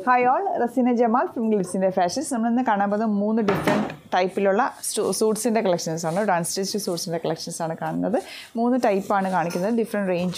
Hi all, Rasina Jamal from Glitzindia Fashions. We will see 3 different types of suits in the collections. Unstitched suits in the collections. 3 types of different range.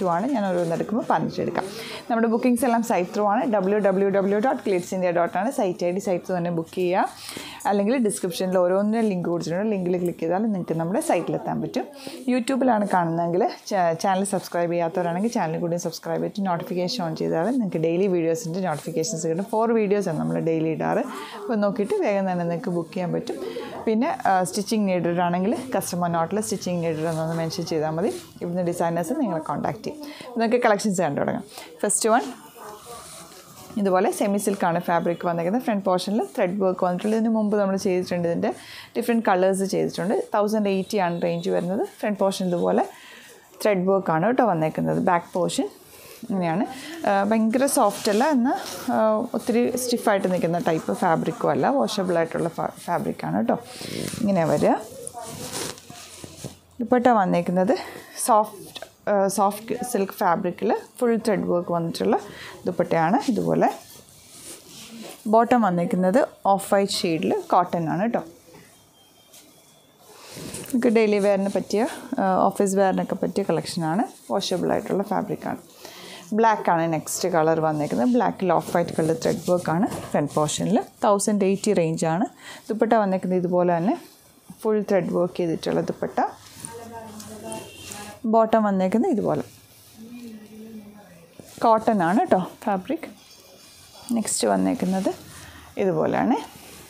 Our bookings are site through www.glitzindia.com site ID site book അല്ലെങ്കിൽ ഡിസ്ക്രിപ്ഷനിൽ ഓരോന്നിനും link കൊടുത്തിട്ടുണ്ട് ലിങ്കിൽ click ചെയ്താൽ നിങ്ങൾക്ക് നമ്മുടെ സൈറ്റിൽ എത്താൻ പറ്റും യൂട്യൂബിലാണ് കാണുന്നതെങ്കിൽ ചാനൽ സബ്സ്ക്രൈബ് ചെയ്യാത്തവരാണെങ്കിൽ ചാനൽ കൂടി സബ്സ്ക്രൈബ് ചെയ്തിട്ട് നോട്ടിഫിക്കേഷൻ ഓൺ ചെയ്താൽ നിങ്ങൾക്ക് ഡെയിലി വീഡിയോസിൻ്റെ നോട്ടിഫിക്കേഷൻസ് കിട്ടും 4 വീഡിയോസാണ് നമ്മൾ ഡെയിലി ഇടാറ് അപ്പോൾ നോക്കിയിട്ട് വേഗം തന്നെ നിങ്ങൾക്ക് ബുക്ക് ചെയ്യാൻ പറ്റും പിന്നെ സ്റ്റിച്ചിങ് നീഡഡ് ആണെങ്കിൽ കസ്റ്റമർ നോട്ടിൽ സ്റ്റിച്ചിങ് നീഡഡ് എന്നൊന്ന് മെൻഷൻ ചെയ്താൽ മതി ഇവിടുന്ന് ഡിസൈനേഴ്സ് നിങ്ങളെ കോൺടാക്ട് ചെയ്യും നിങ്ങൾക്ക് കളക്ഷൻസ് കണ്ടു തുടങ്ങാം ഫസ്റ്റ് വൺ ഇതുപോലെ സെമി സിൽക്കാണ് ഫാബ്രിക് വന്നിരിക്കുന്നത് ഫ്രണ്ട് പോർഷനിൽ ത്രെഡ് വർക്ക് വന്നിട്ടുള്ളത് ഇതിന് മുമ്പ് നമ്മൾ ചെയ്തിട്ടുണ്ട് ഇതിൻ്റെ ഡിഫറെൻറ്റ് കളേഴ്സ് ചെയ്തിട്ടുണ്ട് 1080 ആണ് റേഞ്ച് വരുന്നത് ഫ്രണ്ട് പോർഷൻ ഇതുപോലെ ത്രെഡ് വർക്കാണ് കേട്ടോ വന്നേക്കുന്നത് ബാക്ക് പോർഷൻ ഇങ്ങനെയാണ് ഭയങ്കര സോഫ്റ്റ് അല്ല എന്നാൽ ഒത്തിരി സ്റ്റിഫായിട്ട് നിൽക്കുന്ന ടൈപ്പ് ഫാബ്രിക്കും അല്ല വാഷബിൾ ആയിട്ടുള്ള ഫാബ്രിക്കാണ് കേട്ടോ ഇങ്ങനെ വരിക ദുപ്പട്ട വന്നേക്കുന്നത് സോഫ്റ്റ് സിൽക്ക് ഫാബ്രിക്കിൽ ഫുൾ ത്രെഡ് വർക്ക് വന്നിട്ടുള്ള ദുപ്പട്ടയാണ് ഇതുപോലെ ബോട്ടം വന്നിരിക്കുന്നത് ഓഫ് വൈറ്റ് ഷെയ്ഡിൽ കോട്ടൺ ആണ് കേട്ടോ നമുക്ക് ഡെയിലി വെയറിന് പറ്റിയ ഓഫീസ് വെയറിനൊക്കെ പറ്റിയ കളക്ഷനാണ് വാഷബിൾ ആയിട്ടുള്ള ഫാബ്രിക്കാണ് ബ്ലാക്ക് ആണ് നെക്സ്റ്റ് കളർ വന്നിരിക്കുന്നത് ബ്ലാക്കിൽ ഓഫ് വൈറ്റ് കളർ ത്രെഡ് വർക്കാണ് ഫ്രണ്ട് പോർഷനിൽ 1080 റേഞ്ചാണ് ദുപ്പട്ട വന്നിരിക്കുന്നത് ഇതുപോലെ തന്നെ ഫുൾ ത്രെഡ് വർക്ക് ചെയ്തിട്ടുള്ള ദുപ്പട്ട ബോട്ടം വന്നേക്കുന്നത് ഇതുപോലെ കോട്ടൺ ആണ് കേട്ടോ ഫാബ്രിക് നെക്സ്റ്റ് വന്നേക്കുന്നത് ഇതുപോലെയാണ്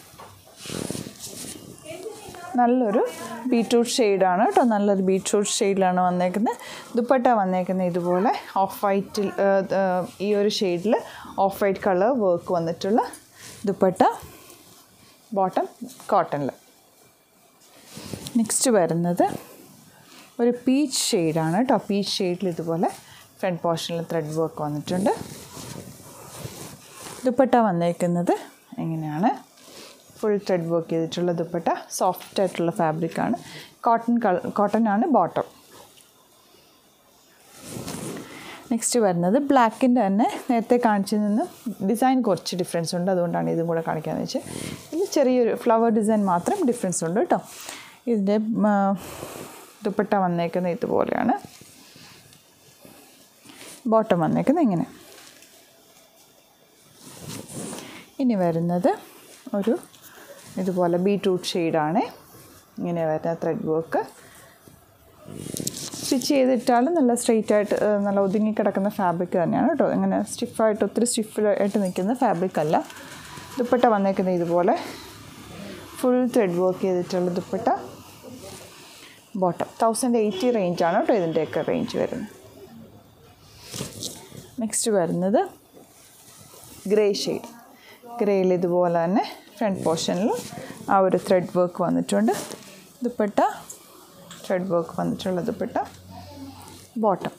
നല്ലൊരു ബീട്രൂട്ട് ഷെയ്ഡാണ് കേട്ടോ നല്ലൊരു ബീട്രൂട്ട് ഷെയ്ഡിലാണ് വന്നേക്കുന്നത് ദുപ്പട്ട വന്നേക്കുന്നത് ഇതുപോലെ ഓഫ് വൈറ്റിൽ ഈ ഒരു ഷെയ്ഡിൽ ഓഫ് വൈറ്റ് കളർ വർക്ക് വന്നിട്ടുള്ള ദുപ്പട്ട ബോട്ടം കോട്ടണിൽ നെക്സ്റ്റ് വരുന്നത് ഒരു പീച്ച് ഷെയ്ഡാണ് കേട്ടോ പീച്ച് ഷെയ്ഡിൽ ഇതുപോലെ ഫ്രണ്ട് പോർഷനിൽ ത്രെഡ് വർക്ക് വന്നിട്ടുണ്ട് ദുപ്പട്ട വന്നേക്കുന്നത് ഫുൾ ത്രെഡ് വർക്ക് ചെയ്തിട്ടുള്ള ദുപ്പട്ട സോഫ്റ്റ് ആയിട്ടുള്ള ഫാബ്രിക്കാണ് കോട്ടൺ ആണ് ബോട്ടം നെക്സ്റ്റ് വരുന്നത് ബ്ലാക്കിൻ്റെ തന്നെ നേരത്തെ കാണിച്ചു നിന്ന് ഡിസൈൻ കുറച്ച് ഡിഫറൻസ് ഉണ്ട് അതുകൊണ്ടാണ് ഇതും കൂടെ കാണിക്കാമെന്ന് വെച്ചാൽ ഇതിൽ ചെറിയൊരു ഫ്ലവർ ഡിസൈൻ മാത്രം ഡിഫറൻസ് ഉണ്ട് കേട്ടോ ഇതിൻ്റെ ദുപ്പട്ട വന്നേക്കുന്നത് ഇതുപോലെയാണ് ബോട്ടം വന്നേക്കുന്നത് ഇങ്ങനെ ഇനി വരുന്നത് ഒരു ഇതുപോലെ ബീട്രൂട്ട് ഷെയ്ഡാണ് ഇങ്ങനെ വരുന്ന ത്രെഡ് വർക്ക് സ്റ്റിച്ച് ചെയ്തിട്ടാലും നല്ല സ്ട്രെയിറ്റ് ആയിട്ട് നല്ല ഒതുങ്ങി കിടക്കുന്ന ഫാബ്രിക് തന്നെയാണ് കേട്ടോ ഇങ്ങനെ സ്റ്റിഫായിട്ട് ഒത്തിരി സ്റ്റിഫായിട്ട് നിൽക്കുന്ന ഫാബ്രിക് അല്ല ദുപ്പട്ട വന്നേക്കുന്നത് ഇതുപോലെ ഫുൾ ത്രെഡ് വർക്ക് ചെയ്തിട്ടുള്ള ദുപ്പട്ട ബോട്ടം 1080 റേഞ്ചാണ് കേട്ടോ ഇതിൻ്റെയൊക്കെ റേഞ്ച് വരുന്നത് നെക്സ്റ്റ് വരുന്നത് ഗ്രേ ഷെയ്ഡ് ഗ്രേയിൽ ഇതുപോലെ തന്നെ ഫ്രണ്ട് പോർഷനിൽ ആ ഒരു ത്രെഡ് വർക്ക് വന്നിട്ടുണ്ട് ദുപ്പട്ട ത്രെഡ് വർക്ക് വന്നിട്ടുള്ള ദുപ്പട്ട ബോട്ടം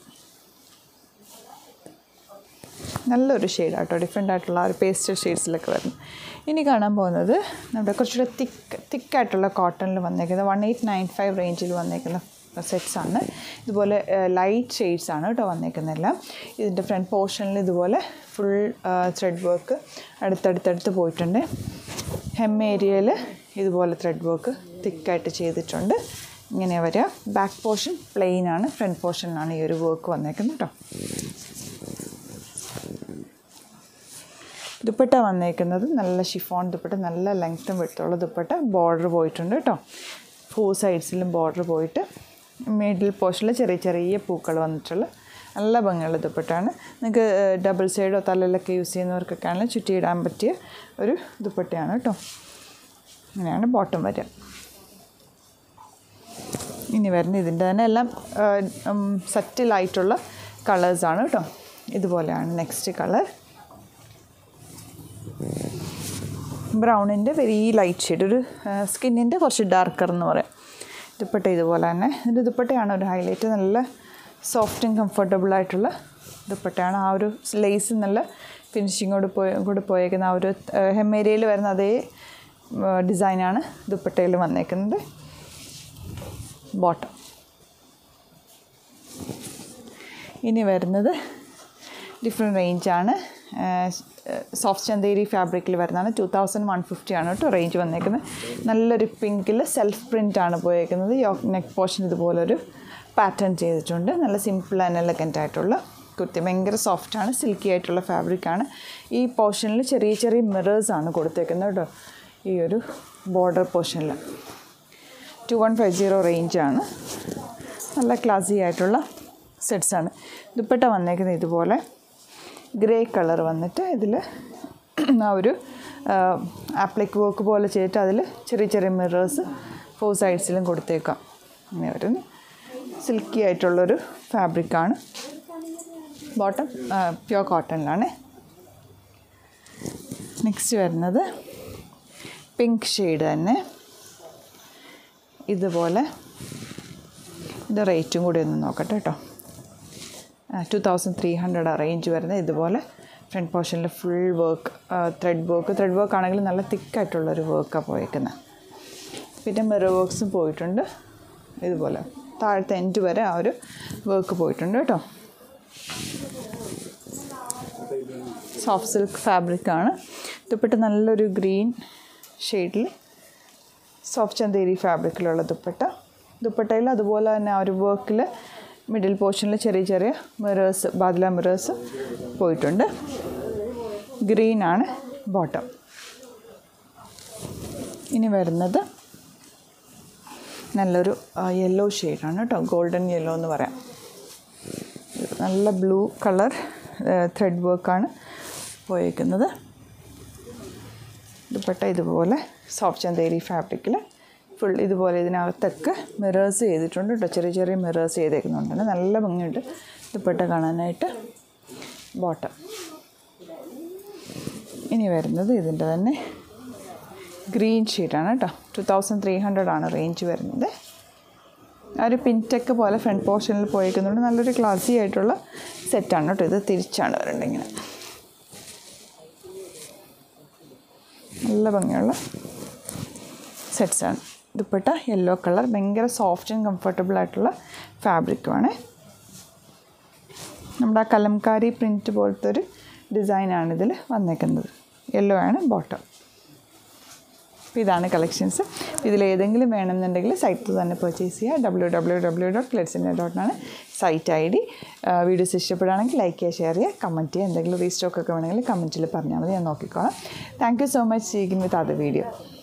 നല്ലൊരു ഷെയ്ഡാണ് കേട്ടോ ഡിഫറെൻ്റ് ആയിട്ടുള്ള ഒരു പേസ്റ്റൽ ഷെയ്ഡ്സിലൊക്കെ വരുന്നത് ഇനി കാണാൻ പോകുന്നത് നമ്മുടെ കുറച്ചുകൂടെ തിക്കായിട്ടുള്ള കോട്ടണിൽ വന്നേക്കുന്നത് 1895 റേഞ്ചിൽ വന്നേക്കുന്ന സെറ്റ്സാണ് ഇതുപോലെ ലൈറ്റ് ഷെയ്ഡ്സാണ് കേട്ടോ വന്നേക്കുന്നതെല്ലാം ഇതിൻ്റെ ഫ്രണ്ട് പോർഷനിൽ ഇതുപോലെ ഫുൾ ത്രെഡ് വർക്ക് അടുത്തടുത്തടുത്ത് പോയിട്ടുണ്ട് ഹെം ഏരിയയിൽ ഇതുപോലെ ത്രെഡ് വർക്ക് തിക്കായിട്ട് ചെയ്തിട്ടുണ്ട് ഇങ്ങനെ വരിക ബാക്ക് പോർഷൻ പ്ലെയിൻ ആണ് ഫ്രണ്ട് പോർഷനിലാണ് ഈ ഒരു വർക്ക് വന്നേക്കുന്നത് കേട്ടോ ദുപ്പട്ട വന്നേക്കുന്നത് നല്ല ഷിഫോൺ ദുപ്പട്ട നല്ല ലെങ്ത്തും വിട്ടുള്ള ദുപ്പട്ട ബോർഡർ പോയിട്ടുണ്ട് കേട്ടോ 4 സൈഡ്സിലും ബോർഡർ പോയിട്ട് മിഡിൽ പോർഷനിൽ ചെറിയ പൂക്കൾ വന്നിട്ടുള്ള നല്ല ഭംഗിയുള്ള ദുപ്പട്ടയാണ് നിങ്ങൾക്ക് ഡബിൾ സൈഡോ തലയിലൊക്കെ യൂസ് ചെയ്യുന്നവർക്കൊക്കെ ആണെങ്കിലും ചുറ്റിയിടാൻ പറ്റിയ ഒരു ദുപ്പട്ടയാണ് കേട്ടോ അങ്ങനെയാണ് ബോട്ടം വരിക ഇനി വരുന്ന ഇതിൻ്റെ തന്നെ എല്ലാം സറ്റിലായിട്ടുള്ള കളേഴ്സാണ് കേട്ടോ ഇതുപോലെയാണ് നെക്സ്റ്റ് കളർ ബ്രൗണിൻ്റെ വെരി ലൈറ്റ് ഷെയ്ഡ് ഒരു സ്കിന്നിൻ്റെ കുറച്ച് ഡാർക്കർ എന്ന് പറയാം ദുപ്പട്ട ഇതുപോലെ തന്നെ ഇതിൻ്റെ ദുപ്പട്ടയാണ് ഒരു ഹൈലൈറ്റ് നല്ല സോഫ്റ്റും കംഫർട്ടബിൾ ആയിട്ടുള്ള ദുപ്പട്ടയാണ് ആ ഒരു ലേസ് നല്ല ഫിനിഷിങ്ങോട് പോയേക്കുന്ന ആ ഒരു ഹെം ഏരിയയിൽ വരുന്ന അതേ ഡിസൈനാണ് ദുപ്പട്ടയിൽ വന്നേക്കുന്നത് ബോട്ടം ഇനി വരുന്നത് ഡിഫറെൻറ്റ് റേഞ്ചാണ് സോഫ്റ്റ് ചന്തേരി ഫാബ്രിക്കിൽ വരുന്നതാണ്. 2150 ആണ് കേട്ടോ റേഞ്ച് വന്നേക്കുന്നത്. നല്ലൊരു പിങ്കിൽ സെൽഫ് പ്രിൻ്റാണ് പോയേക്കുന്നത്. നെക്ക് പോർഷൻ ഇതുപോലൊരു പാറ്റേൺ ചെയ്തിട്ടുണ്ട്. നല്ല സിമ്പിൾ ആൻഡ് എലഗൻ്റ് ആയിട്ടുള്ള കുർത്തി. ഭയങ്കര സോഫ്റ്റാണ്, സിൽക്കി ആയിട്ടുള്ള ഫാബ്രിക്കാണ്. ഈ പോർഷനിൽ ചെറിയ ചെറിയ മിറേഴ്സാണ് കൊടുത്തേക്കുന്നത് കേട്ടോ, ഈ ഒരു ബോർഡർ പോർഷനിൽ. 2150 റേഞ്ചാണ്. നല്ല ക്ലാസി ആയിട്ടുള്ള സെറ്റ്സാണ്. ദുപ്പട്ട വന്നേക്കുന്നത് ഇതുപോലെ ഗ്രേ കളർ വന്നിട്ട് ഇതിൽ ആ ഒരു ആപ്ലിക് വർക്ക് പോലെ ചെയ്തിട്ട് അതിൽ ചെറിയ ചെറിയ മിറേഴ്സ് 4 സൈഡ്സിലും കൊടുത്തേക്കാം. അങ്ങനെ വരുന്നു. സിൽക്കി ആയിട്ടുള്ളൊരു ഫാബ്രിക്കാണ്. ബോട്ടം പ്യുവർ കോട്ടണിലാണ്. നെക്സ്റ്റ് വരുന്നത് പിങ്ക് ഷെയ്ഡ് തന്നെ ഇതുപോലെ. ഇത് റേറ്റും കൂടി ഒന്ന് നോക്കട്ടെ കേട്ടോ. 2300 റേഞ്ച് വരുന്നത്. ഇതുപോലെ ഫ്രണ്ട് പോർഷനിൽ ഫുൾ വർക്ക്, ത്രെഡ് വർക്ക് ആണെങ്കിൽ നല്ല തിക്കായിട്ടുള്ളൊരു വർക്കാണ് പോയേക്കുന്നത്. പിന്നെ മിറർ വർക്ക്സും പോയിട്ടുണ്ട്. ഇതുപോലെ താഴത്തെ എൻഡ് വരെ ആ ഒരു വർക്ക് പോയിട്ടുണ്ട് കേട്ടോ. Soft silk ഫാബ്രിക്കാണ്. ദുപ്പട്ട നല്ലൊരു ഗ്രീൻ ഷെയ്ഡിൽ സോഫ്റ്റ് ചന്തേരി ഫാബ്രിക്കിലുള്ള ദുപ്പട്ടയിൽ അതുപോലെ തന്നെ ആ ഒരു വർക്കിൽ മിഡിൽ പോർഷനിൽ ചെറിയ ചെറിയ മിറേഴ്സ്, ബാദ്ല മിറേഴ്സ് പോയിട്ടുണ്ട്. ഗ്രീനാണ് ബോട്ടം. ഇനി വരുന്നത് നല്ലൊരു യെല്ലോ ഷെയ്ഡാണ് കേട്ടോ, ഗോൾഡൻ യെല്ലോ എന്ന് പറയാം. നല്ല ബ്ലൂ കളർ ത്രെഡ് വർക്കാണ് പോയേക്കുന്നത്. ദുപ്പട്ട ഇതുപോലെ സോഫ്റ്റ് ചന്തേരി ഫാബ്രിക്കിൽ ഫുൾ ഇതുപോലെ ഇതിനകത്തൊക്കെ മിറേഴ്സ് ചെയ്തിട്ടുണ്ട് കേട്ടോ, ചെറിയ ചെറിയ മിറേഴ്സ് ചെയ്തേക്കുന്നുണ്ട്. നല്ല ഭംഗിയുണ്ട് ദുപ്പട്ട കാണാനായിട്ട്. ബോട്ടം. ഇനി വരുന്നത് ഇതിൻ്റെ തന്നെ ഗ്രീൻ ഷെയ്ഡാണ് കേട്ടോ. 2300 ആണ് റേഞ്ച് വരുന്നത്. ആ ഒരു പിൻടെക്ക് പോലെ ഫ്രണ്ട് പോർഷനിൽ പോയേക്കുന്നുണ്ട്. നല്ലൊരു ക്ലാസി ആയിട്ടുള്ള സെറ്റാണ് കേട്ടോ. ഇത് തിരിച്ചാണ് വരേണ്ടത്. ഇങ്ങനെ നല്ല ഭംഗിയുള്ള സെറ്റ്സാണ്. ദുപ്പട്ട യെല്ലോ കളർ, ഭയങ്കര സോഫ്റ്റ് ആൻഡ് കംഫർട്ടബിൾ ആയിട്ടുള്ള ഫാബ്രിക്കുമാണ്. നമ്മുടെ ആ കലംകാരി പ്രിൻറ്റ് പോലത്തെ ഒരു ഡിസൈനാണ് ഇതിൽ വന്നേക്കുന്നത്. യെല്ലോ ആണ് ബോട്ടം. അപ്പോൾ ഇതാണ് കളക്ഷൻസ്. ഇതിലേതെങ്കിലും വേണമെന്നുണ്ടെങ്കിൽ സൈറ്റിൽ തന്നെ പർച്ചേസ് ചെയ്യുക. www.glitzindia.com site ID. വീഡിയോസ് ഇഷ്ടപ്പെടുകയാണെങ്കിൽ ലൈക്ക് ചെയ്യുക, ഷെയർ ചെയ്യുക, കമൻറ്റ് ചെയ്യുക. എന്തെങ്കിലും റീസ്റ്റോക്കൊക്കെ വേണമെങ്കിൽ കമൻറ്റിൽ പറഞ്ഞാൽ മതി, ഞാൻ നോക്കിക്കോളാം. Thank you so much. See you with other video.